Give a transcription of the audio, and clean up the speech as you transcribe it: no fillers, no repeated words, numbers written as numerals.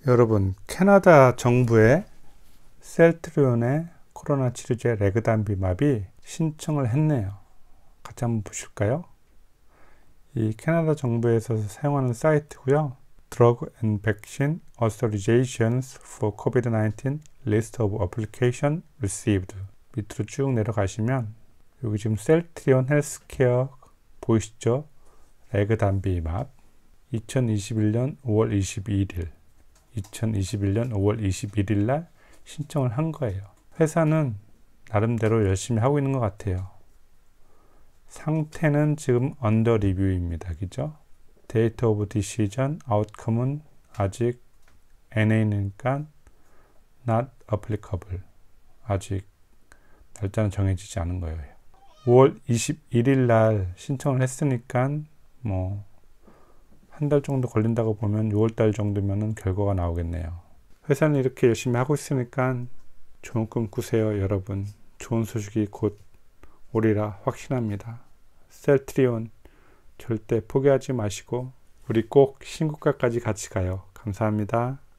여러분, 캐나다 정부의 셀트리온의 코로나 치료제 레그단비맙이 신청을 했네요. 같이 한번 보실까요? 이 캐나다 정부에서 사용하는 사이트고요. Drug and Vaccine Authorizations for COVID-19 List of Application Received 밑으로 쭉 내려가시면 여기 지금 셀트리온 헬스케어 보이시죠? 레그단비맙 2021년 5월 21일 날 신청을 한 거예요. 회사는 나름대로 열심히 하고 있는 것 같아요. 상태는 지금 언더 리뷰입니다. 그죠? 데이터 오브 디시전 아웃컴은 아직 NA니까 not applicable. 아직 날짜는 정해지지 않은 거예요. 5월 21일 날 신청을 했으니까 뭐 한 달 정도 걸린다고 보면 6월 달 정도면은 결과가 나오겠네요. 회사는 이렇게 열심히 하고 있으니까 좋은 꿈 꾸세요, 여러분. 좋은 소식이 곧 오리라 확신합니다. 셀트리온 절대 포기하지 마시고 우리 꼭 신고가까지 같이 가요. 감사합니다.